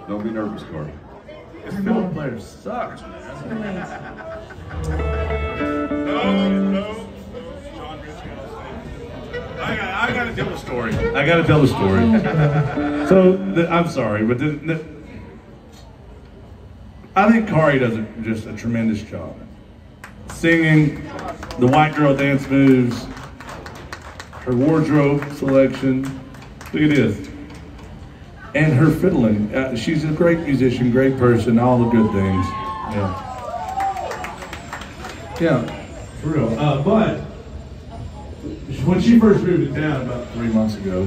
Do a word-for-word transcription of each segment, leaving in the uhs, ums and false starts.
Don't be nervous, Corey. This fiddle player sucks, man. No, no. John Rich I got, I got to tell the story. I got to tell the story. So, the, I'm sorry, but the, the, I think Kari does a, just a tremendous job. Singing, the white girl dance moves, her wardrobe selection. Look at this. And her fiddling. Uh, she's a great musician, great person, all the good things. Yeah. Yeah, for real. Uh, but when she first moved to town about three months ago,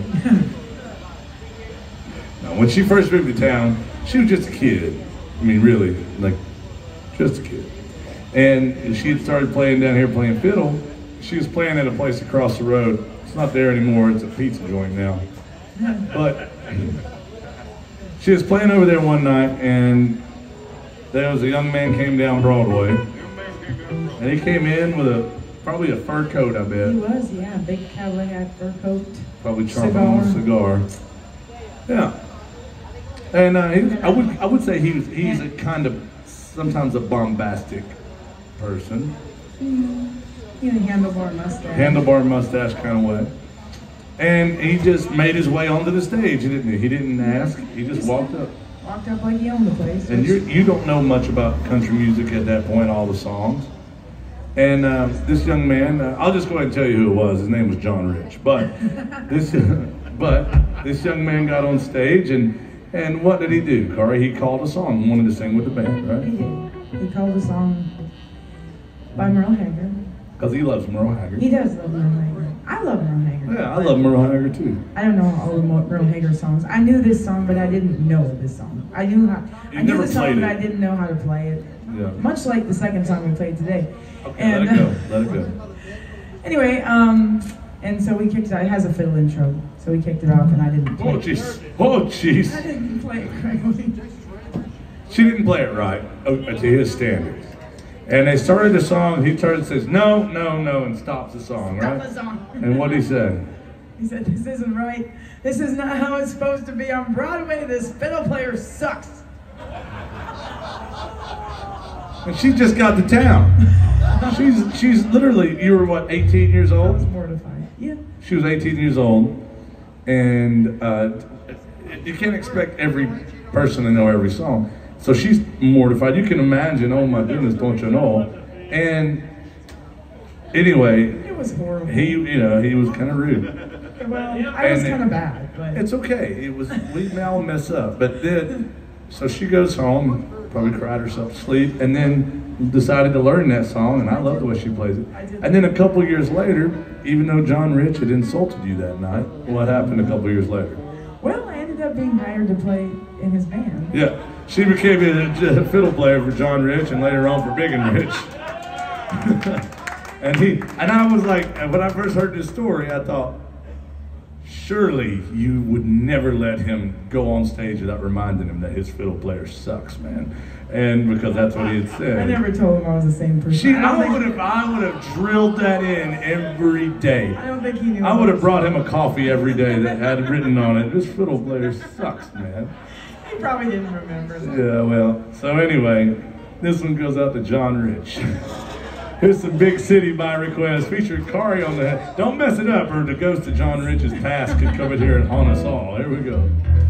no, when she first moved to town, she was just a kid. I mean, really, like, just a kid. And she had started playing down here, playing fiddle. She was playing at a place across the road. It's not there anymore, it's a pizza joint now. But she was playing over there one night, and there was a young man came down Broadway. And he came in with a, probably a fur coat, I bet. He was, yeah, big cowboy hat, fur coat. Probably chomping on a cigar. Yeah. And uh, he, I would I would say he was, he's a kind of, sometimes a bombastic person. Mm, he had a handlebar mustache. Handlebar mustache kind of way. And he just made his way onto the stage, didn't he? He didn't ask, he just, just walked up. Walked up like he owned the place. And you you don't know much about country music at that point, all the songs. And uh, this young man, uh, I'll just go ahead and tell you who it was. His name was John Rich. But this, but this young man got on stage, and and what did he do, Kari? He called a song, wanted to sing with the band, right? He did. He called a song by Merle Haggard. Because he loves Merle Haggard. He does love Merle Haggard. I love Merle Haggard. Yeah, I love Merle Haggard too. I don't know all the Merle Haggard songs. I knew this song, but I didn't know this song. I knew how. You I knew never the song, played but it. I didn't know how to play it. Yeah. Much like the second song we played today. Okay, and, let it go. Let it go. Anyway, um, and so we kicked it out. It has a fiddle intro, so we kicked it off, and I didn't play Oh it. jeez. Oh jeez. I didn't play it correctly. She didn't play it right, uh, to his standards. And they started the song, he started says, no, no, no, and stops the song, right? Stop the song. And what did he say? He said, this isn't right. This is not how it's supposed to be on Broadway. This fiddle player sucks. And she just got to town. She's she's literally, you were what, eighteen years I was old? mortified. Yeah. She was eighteen years old. And uh, you can't expect every person to know every song. So she's mortified. You can imagine, oh my goodness, don't you know? And anyway, It was horrible. he, you know, he was kind of rude. well, I was And it- kind of bad, but It's okay. It was, we may all mess up. But then, so she goes home, probably cried herself to sleep, and then decided to learn that song, and I love the way she plays it. And then a couple years later, even though John Rich had insulted you that night, what happened a couple years later? well, I ended up being hired to play in his band. Yeah, she became a, a fiddle player for John Rich, and later on for Big and Rich. and he, and I was like, when I first heard this story, I thought, surely you would never let him go on stage without reminding him that his fiddle player sucks, man. And because that's what he had said. I never told him I was the same person. She, I, don't I think- would have, I would have drilled that in every day. I don't think he knew. I would have brought him a coffee every day that had written on it, this fiddle player sucks, man. He probably didn't remember that. Yeah, well, so anyway, this one goes out to John Rich. Here's some Big City by request, featuring Kari on the head. Don't mess it up, or the ghost of John Rich's past could come in here and haunt us all. Here we go.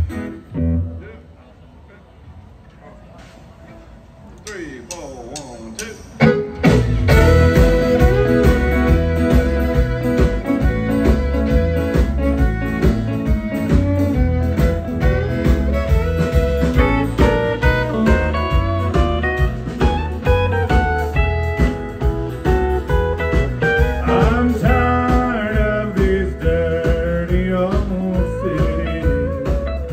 Three, four, one, two. I'm tired of this dirty old city.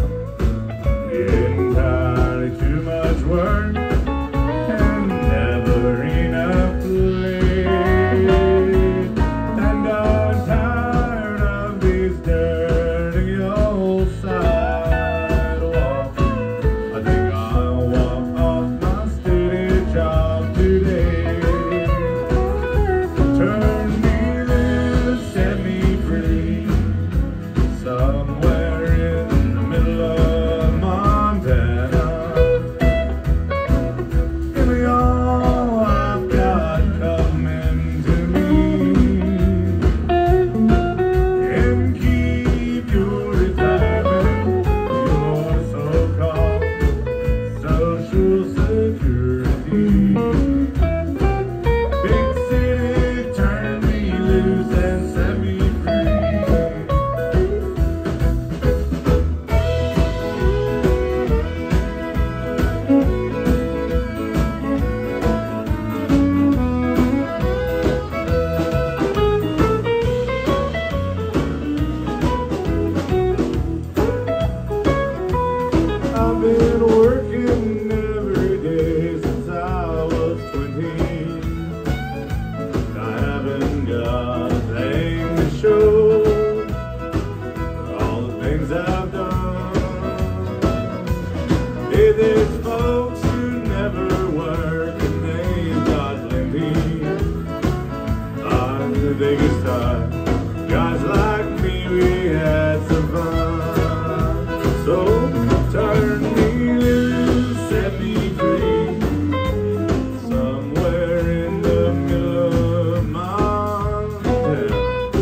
Hey, there's folks who never work and they've got plenty on the biggest time. Guys like me, we had some fun. So turn me loose, set me free, somewhere in the middle of Montana.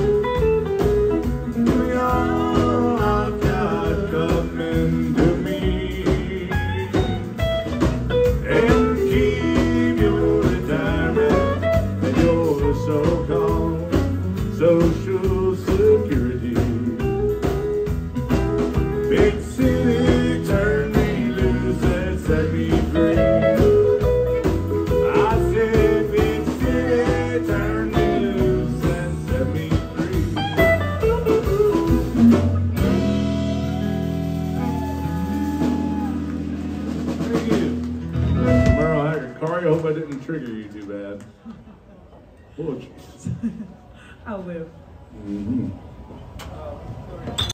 We all I've got coming to me, and keep your retirement and your so-called Social Security. Big city, turn me loose and set me free. I said, big city, turn me loose and set me free. Thank you. Merle Haggard. Corey, I hope I didn't trigger you too bad. Oh, jeez. I'll live. Mm-hmm.